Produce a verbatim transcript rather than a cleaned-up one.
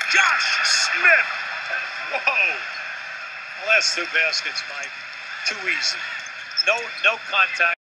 Josh Smith. Whoa. Well, that's two baskets, Mike. Too easy. No, no contact.